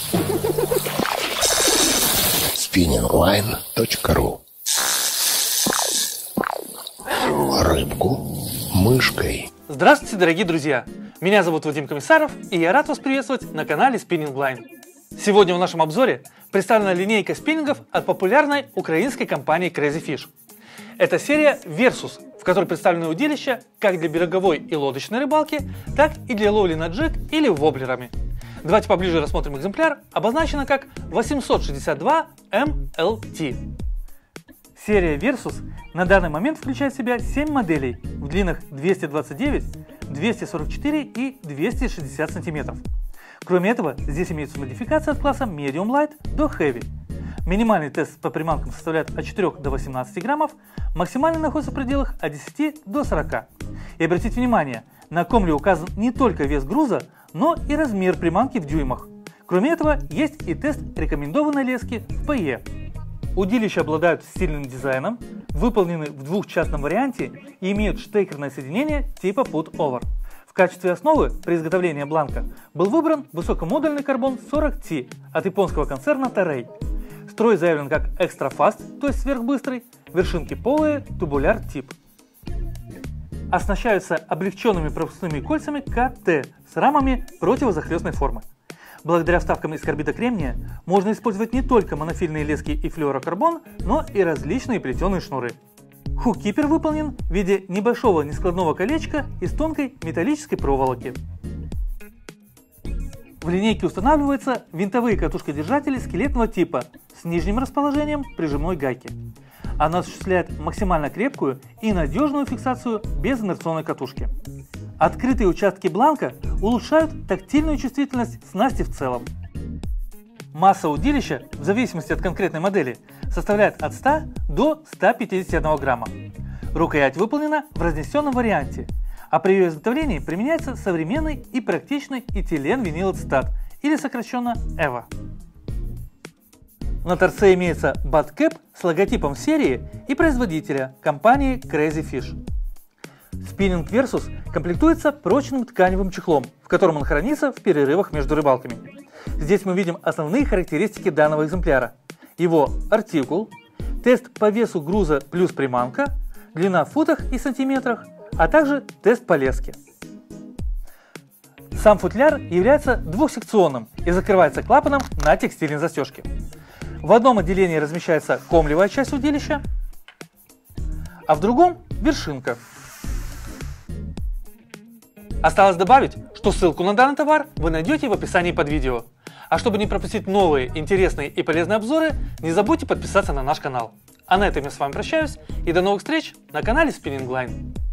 spinningline.ru. Рыбку мышкой. Здравствуйте, дорогие друзья! Меня зовут Вадим Комиссаров, и я рад вас приветствовать на канале Spinning Line. Сегодня в нашем обзоре представлена линейка спиннингов от популярной украинской компании Crazy Fish. Это серия Versus, в которой представлены удилища как для береговой и лодочной рыбалки, так и для ловли на джиг или воблерами. Давайте поближе рассмотрим экземпляр, обозначено как 862 MLT. Серия Versus на данный момент включает в себя 7 моделей в длинах 229, 244 и 260 см. Кроме этого, здесь имеются модификации от класса Medium Light до Heavy. Минимальный тест по приманкам составляет от 4 до 18 граммов, максимальный находится в пределах от 10 до 40. И обратите внимание, на комле указан не только вес груза, но и размер приманки в дюймах. Кроме этого, есть и тест рекомендованной лески в ПЕ. Удилища обладают стильным дизайном, выполнены в двухчастном варианте и имеют штекерное соединение типа Put-Over. В качестве основы при изготовлении бланка был выбран высокомодульный карбон 40T от японского концерна Toray. Строй заявлен как Extra Fast, то есть сверхбыстрый, вершинки полые, тубуляр тип. Оснащаются облегченными пропускными кольцами КТ с рамами противозахлестной формы. Благодаря вставкам из карбида кремния можно использовать не только монофильные лески и флюорокарбон, но и различные плетеные шнуры. Хук-кипер выполнен в виде небольшого нескладного колечка из тонкой металлической проволоки. В линейке устанавливаются винтовые катушкодержатели скелетного типа с нижним расположением прижимной гайки. Она осуществляет максимально крепкую и надежную фиксацию без инерционной катушки. Открытые участки бланка улучшают тактильную чувствительность снасти в целом. Масса удилища, в зависимости от конкретной модели, составляет от 100 до 151 грамма. Рукоять выполнена в разнесенном варианте, а при ее изготовлении применяется современный и практичный этиленвинилацетат, или сокращенно EVA. На торце имеется баткэп с логотипом серии и производителя компании Crazy Fish. Спиннинг Versus комплектуется прочным тканевым чехлом, в котором он хранится в перерывах между рыбалками. Здесь мы видим основные характеристики данного экземпляра. Его артикул, тест по весу груза плюс приманка, длина в футах и сантиметрах, а также тест по леске. Сам футляр является двухсекционным и закрывается клапаном на текстильной застежке. В одном отделении размещается комлевая часть удилища, а в другом – вершинка. Осталось добавить, что ссылку на данный товар вы найдете в описании под видео. А чтобы не пропустить новые, интересные и полезные обзоры, не забудьте подписаться на наш канал. А на этом я с вами прощаюсь и до новых встреч на канале Spinning Line.